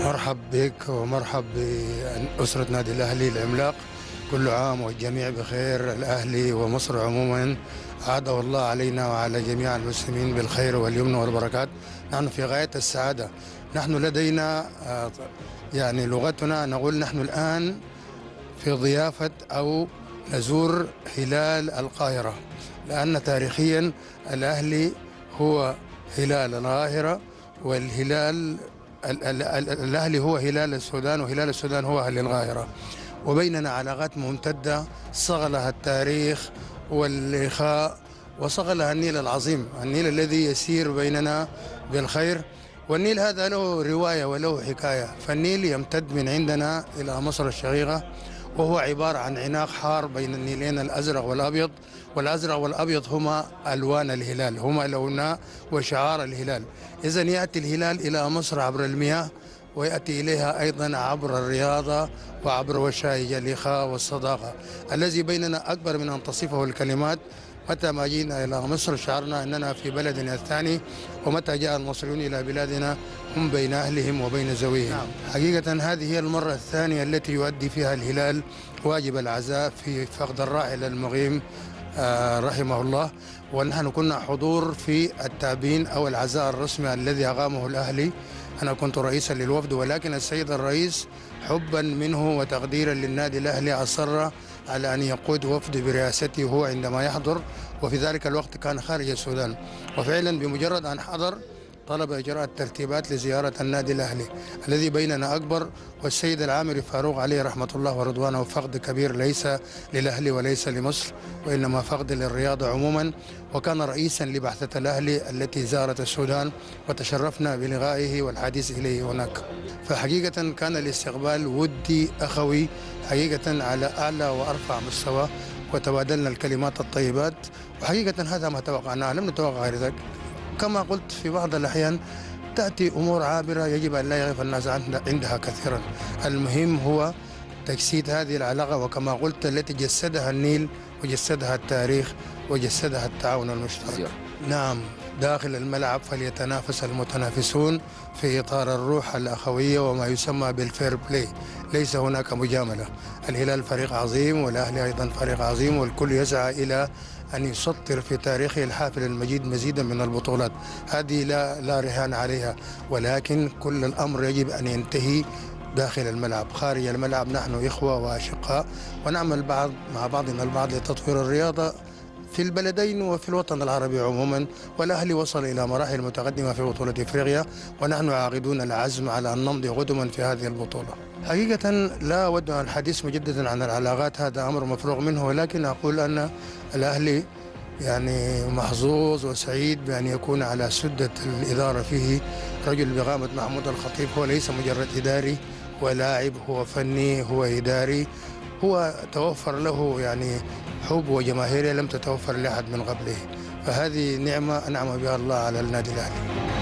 مرحب بك ومرحب بأسرة نادي الأهلي العملاق. كل عام والجميع بخير، الأهلي ومصر عموما أعاده الله علينا وعلى جميع المسلمين بالخير واليمن والبركات. نحن في غاية السعادة. نحن لدينا يعني لغتنا نقول نحن الآن في ضيافة أو نزور هلال القاهرة، لأن تاريخيا الأهلي هو هلال القاهرة، والهلال الأهلي هو هلال السودان، وهلال السودان هو أهل القاهرة، وبيننا علاقات ممتدة صقلها التاريخ والإخاء وصقلها النيل العظيم، النيل الذي يسير بيننا بالخير. والنيل هذا له رواية وله حكاية، فالنيل يمتد من عندنا إلى مصر الشقيقة، وهو عبارة عن عناق حار بين النيلين الأزرق والأبيض، والأزرق والأبيض هما ألوان الهلال، هما لونا وشعار الهلال. إذن يأتي الهلال إلى مصر عبر المياه، ويأتي إليها أيضا عبر الرياضة وعبر وشائج الإخاء والصداقة الذي بيننا أكبر من أن تصفه الكلمات. متى ما جينا إلى مصر شعرنا أننا في بلدنا الثاني، ومتى جاء المصريون إلى بلادنا هم بين أهلهم وبين زويهم. نعم. حقيقة هذه هي المرة الثانية التي يؤدي فيها الهلال واجب العزاء في فقد الراحل المغيم رحمه الله، ونحن كنا حضور في التابين أو العزاء الرسمي الذي أقامه الأهلي. أنا كنت رئيسا للوفد، ولكن السيد الرئيس حبا منه وتقديرا للنادي الأهلي أصر على أن يقود وفد برئاسته هو عندما يحضر، وفي ذلك الوقت كان خارج السودان، وفعلا بمجرد أن حضر طلب إجراء الترتيبات لزيارة النادي الأهلي الذي بيننا أكبر. والسيد العامري فاروق عليه رحمة الله ورضوانه فقد كبير ليس للأهلي وليس لمصر، وإنما فقد للرياضة عموما، وكان رئيسا لبعثة الأهلي التي زارت السودان، وتشرفنا بلقائه والحديث إليه هناك. فحقيقة كان الاستقبال ودي أخوي حقيقة على أعلى وأرفع مستوى، وتبادلنا الكلمات الطيبات، وحقيقة هذا ما توقعناه، لم نتوقع غير ذلك. كما قلت في بعض الأحيان تأتي أمور عابرة يجب أن لا يغيب الناس عندها كثيرا، المهم هو تجسيد هذه العلاقة، وكما قلت التي جسدها النيل وجسدها التاريخ وجسدها التعاون المشترك. نعم، داخل الملعب فليتنافس المتنافسون في إطار الروح الأخوية وما يسمى بالفير بلاي، ليس هناك مجاملة. الهلال فريق عظيم، والأهلي أيضا فريق عظيم، والكل يسعى إلى أن يسطر في تاريخه الحافل المجيد مزيدا من البطولات، هذه لا رهان عليها، ولكن كل الأمر يجب أن ينتهي داخل الملعب. خارج الملعب نحن إخوة وأشقاء، ونعمل مع بعضنا البعض لتطوير الرياضة في البلدين وفي الوطن العربي عموما. والأهلي وصل إلى مراحل متقدمة في بطولة إفريقيا، ونحن عاقدون العزم على أن نمضي قدما في هذه البطولة. حقيقة لا أود الحديث مجددا عن العلاقات، هذا أمر مفروغ منه، ولكن أقول أن الأهلي يعني محظوظ وسعيد بأن يكون على سدة الإدارة فيه رجل بقامة محمود الخطيب. هو ليس مجرد إداري ولاعب، هو فني، هو إداري، هو توفر له يعني حب وجماهيرية لم تتوفر لأحد من قبله، فهذه نعمة أنعم بها الله على النادي الأهلي.